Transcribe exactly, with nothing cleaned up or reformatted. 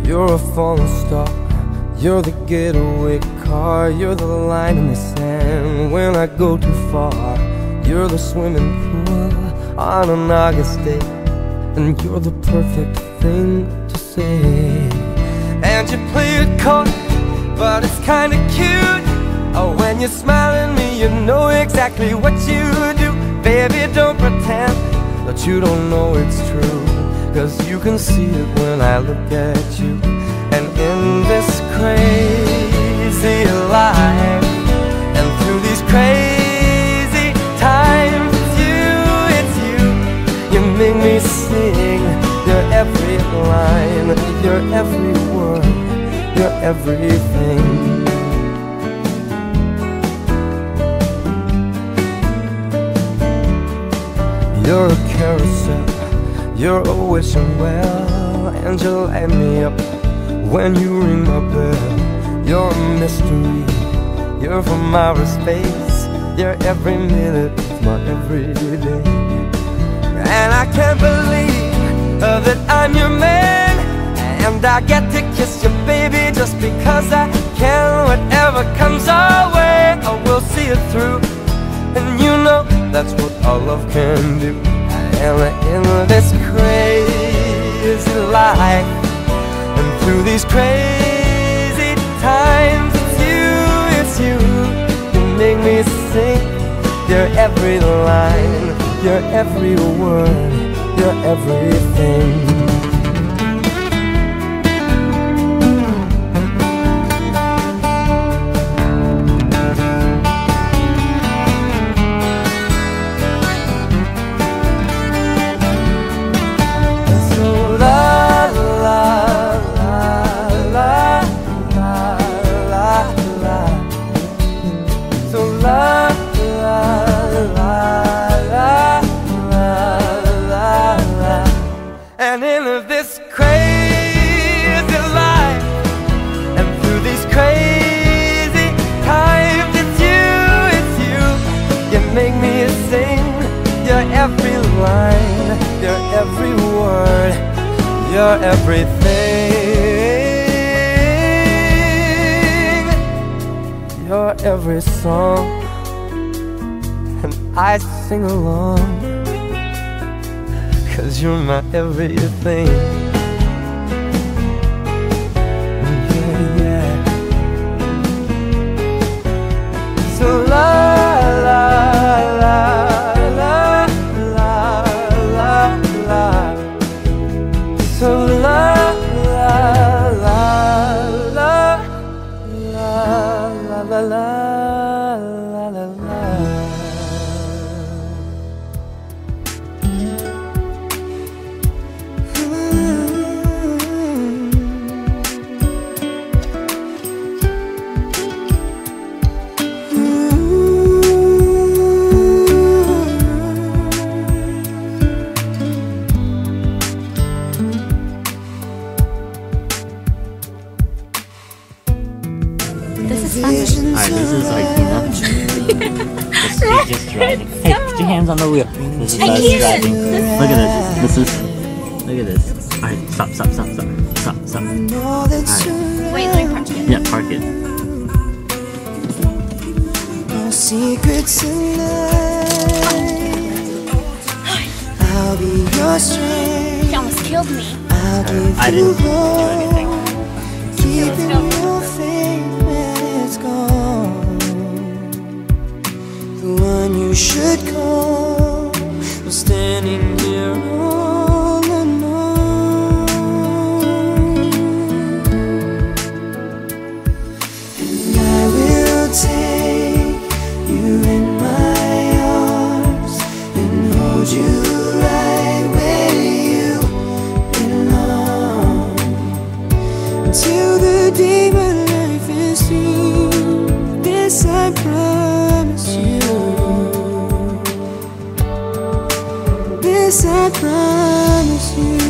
You're a falling star, you're the getaway car, you're the line in the sand when I go too far. You're the swimming pool on an August day, and you're the perfect thing to say. And you play it cold, but it's kinda cute. Oh, when you smile at me, you know exactly what you do. Baby, don't pretend that you don't know it's true, 'cause you can see it when I look at you. And in this crazy life, and through these crazy times, it's you, it's you. You make me sing your every line, your every word, your everything. You're a carousel, you're a wishing well, and you light me up when you ring my bell. You're a mystery, you're from outer space, you're every minute of my everyday. And I can't believe uh, that I'm your man, and I get to kiss you, baby, just because I can. Whatever comes our way, I will see it through, and you know that's what our love can do. And in this crazy life, and through these crazy times, it's you, it's you. You make me sing your every line, your every word, your everything. And in this crazy life, and through these crazy times, it's you, it's you. You make me sing your every line, your every word, your everything, your every song. And I sing along, 'cause you're my everything. Yeah, yeah. So la la la la la la la. So la la la la la la la la la la. Alright, this is Arkina. She's just driving. Hey, put your hands on the wheel. This is us driving. Look at this. This is. Look at this. Alright, stop, stop, stop, stop. Stop, stop. Alright. Wait, let me park it. Yeah, park it. No secrets tonight. I'll be your strength. She almost killed me. I'll give I you didn't do hope. anything. Keeping your faith when it's gone. The one you should call was standing here all alone. And I will take you in my arms and hold you right where you belong, until the day my life is through. This I promise you. This I promise you.